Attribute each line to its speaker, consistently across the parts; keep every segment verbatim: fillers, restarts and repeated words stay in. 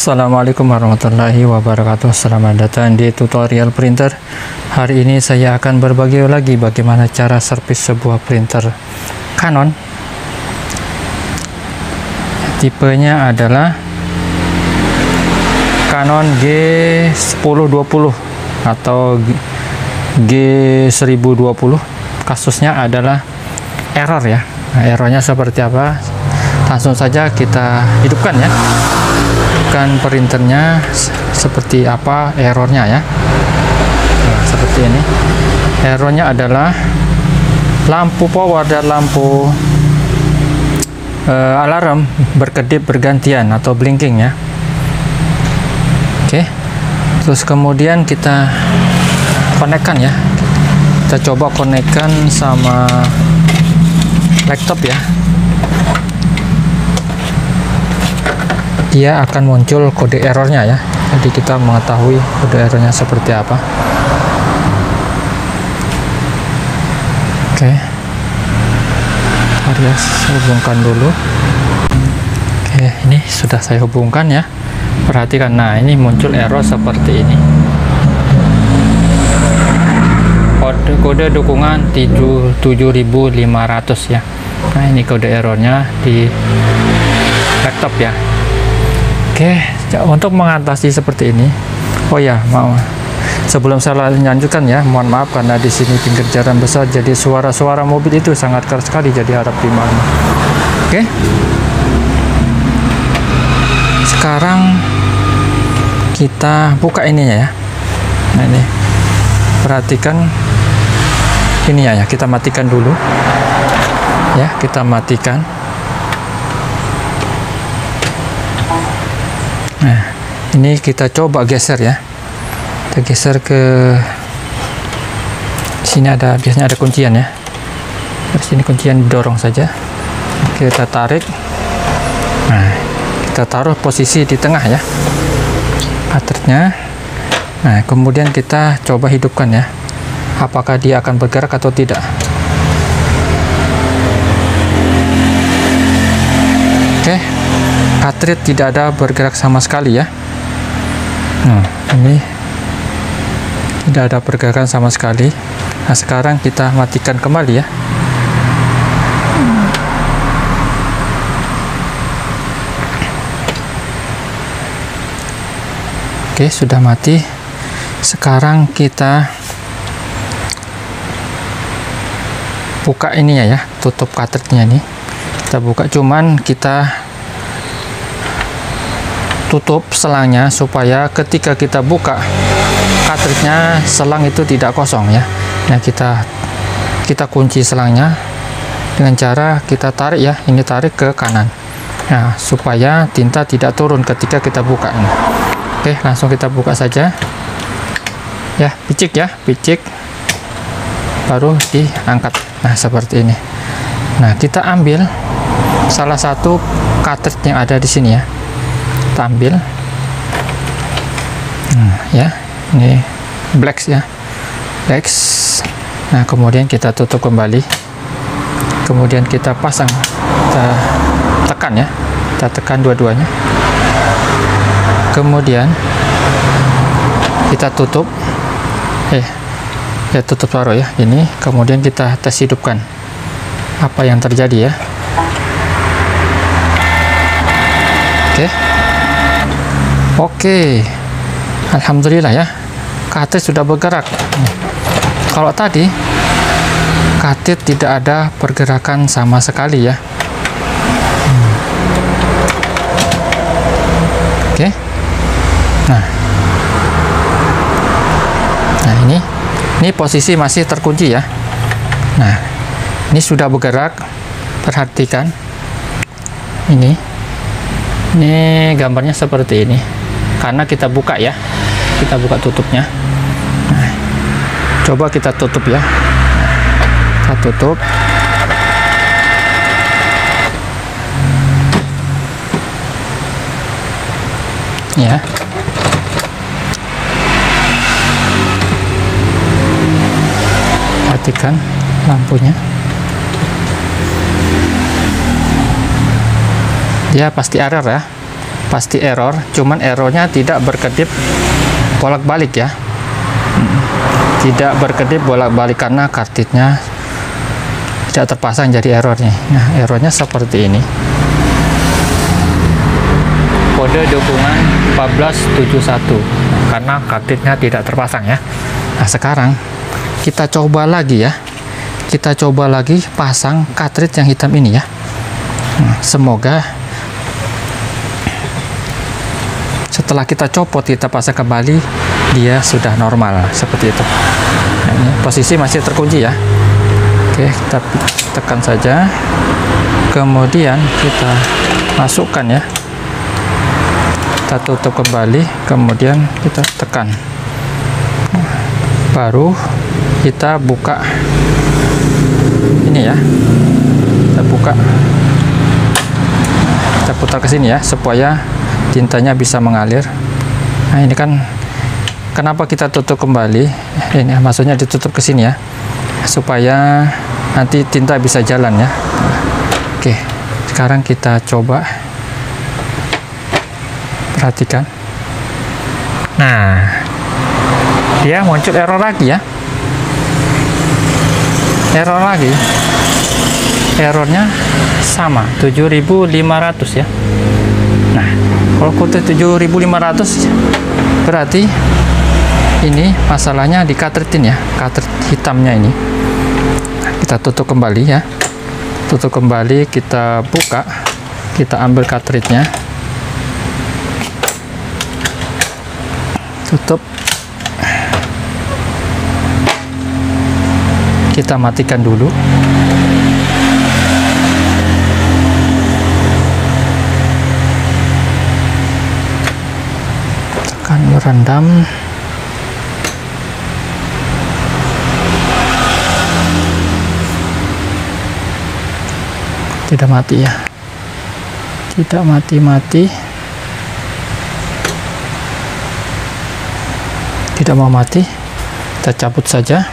Speaker 1: Assalamualaikum warahmatullahi wabarakatuh. Selamat datang di tutorial printer. Hari ini saya akan berbagi lagi bagaimana cara servis sebuah printer Canon. Tipenya adalah Canon G sepuluh dua puluh atau G seribu dua puluh. Kasusnya adalah error ya. Nah, errornya seperti apa? Langsung saja kita hidupkan ya. Hidupkan printernya seperti apa errornya ya. Nah, seperti ini. Errornya adalah lampu power dan lampu uh, alarm berkedip bergantian atau blinking ya. Oke. Terus kemudian kita konekkan ya. Kita coba konekkan sama laptop ya. Dia akan muncul kode errornya ya. Jadi kita mengetahui kode errornya seperti apa. Oke. Mari saya hubungkan dulu. Oke, ini sudah saya hubungkan ya. Perhatikan, nah ini muncul error seperti ini. Kode, kode dukungan tujuh ribu lima ratus ya. Nah ini kode errornya di laptop ya. Oke, untuk mengatasi seperti ini, oh ya, mau sebelum saya lanjutkan ya, mohon maaf karena di sini pinggir jalan besar, jadi suara-suara mobil itu sangat keras sekali, jadi harap dimaklumi. Oke, sekarang kita buka ininya ya. Nah ini, perhatikan ini ya, kita matikan dulu, ya, kita matikan. Nah, ini kita coba geser ya. Kita geser ke sini, ada biasanya ada kuncian ya. Dari sini kuncian didorong saja. Kita tarik. Nah, kita taruh posisi di tengah ya. Cartridge-nya. Nah, kemudian kita coba hidupkan ya. Apakah dia akan bergerak atau tidak? Oke. Cartridge tidak ada bergerak sama sekali ya. Nah, ini tidak ada pergerakan sama sekali. Nah, sekarang kita matikan kembali ya. Oke, sudah mati. Sekarang kita buka ini ya, ya, tutup cartridge-nya ini. Kita buka, cuman kita tutup selangnya supaya ketika kita buka cartridge-nya, selang itu tidak kosong ya. Nah, kita kita kunci selangnya dengan cara kita tarik ya, ini tarik ke kanan. Nah, supaya tinta tidak turun ketika kita buka ini. Oke, langsung kita buka saja. Ya, picik ya, picik. Baru diangkat. Nah, seperti ini. Nah, kita ambil salah satu cartridge yang ada di sini ya. Kita ambil. Nah, ya, ini blacks ya. Blacks. Nah, kemudian kita tutup kembali. Kemudian kita pasang. Kita tekan ya. Kita tekan dua-duanya. Kemudian kita tutup. Eh, ya tutup taruh ya. Ini. Kemudian kita tes hidupkan. Apa yang terjadi ya? Oke. Oke, alhamdulillah ya, cartridge sudah bergerak. Kalau tadi cartridge tidak ada pergerakan sama sekali ya. Oke, nah, nah ini, ini posisi masih terkunci ya. Nah, ini sudah bergerak. Perhatikan, ini, ini gambarnya seperti ini. Karena kita buka ya, kita buka tutupnya. Nah, coba kita tutup ya. Kita tutup. Ya. Matikan lampunya. Dia pasti error ya. pasti error, cuman errornya tidak berkedip bolak-balik ya, tidak berkedip bolak-balik karena kartridnya tidak terpasang, jadi errornya. Nah, errornya seperti ini, kode dukungan empat belas tujuh satu karena kartridnya tidak terpasang ya. Nah, sekarang kita coba lagi ya, kita coba lagi pasang kartrid yang hitam ini ya. Nah, semoga setelah kita copot, kita pasang kembali, dia sudah normal seperti itu. Nah, ini posisi masih terkunci ya. Oke, kita tekan saja, kemudian kita masukkan ya, kita tutup kembali, kemudian kita tekan, baru kita buka ini ya, kita buka, kita putar ke sini ya supaya tintanya bisa mengalir. Nah, ini kan kenapa kita tutup kembali, ini maksudnya ditutup ke sini ya, supaya nanti tinta bisa jalan ya. Oke, sekarang kita coba, perhatikan. Nah, dia muncul error lagi ya, error lagi, errornya sama tujuh ribu lima ratus ya. Nah, kalau kode tujuh ribu lima ratus berarti ini masalahnya di cartridge ini ya, cartridge hitamnya ini. Kita tutup kembali ya, tutup kembali, kita buka, kita ambil cartridge-nya, tutup, kita matikan dulu. Tekan merendam. Tidak mati ya, tidak mati-mati, tidak mau mati, kita cabut saja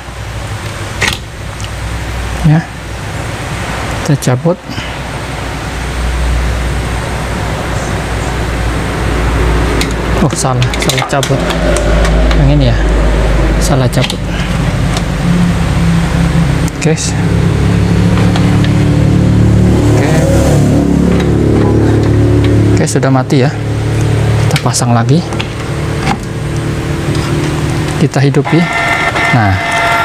Speaker 1: ya, kita cabut. Oh, salah salah cabut yang ini ya, salah cabut guys. Oke, sudah mati ya, kita pasang lagi, kita hidupi. Nah,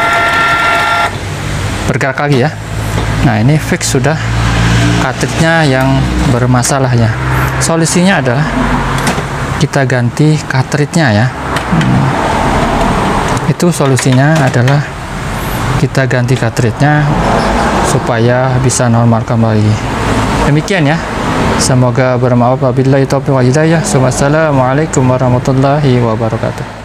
Speaker 1: bergerak lagi ya. Nah, ini fix sudah cartridge-nya yang bermasalahnya. Solusinya adalah kita ganti cartridge-nya ya. Hmm. Itu solusinya adalah kita ganti cartridge-nya supaya bisa normal kembali. Demikian ya. Semoga bermanfaat. Wabillahi taufiq wal hidayah. Wassalamualaikum warahmatullahi wabarakatuh.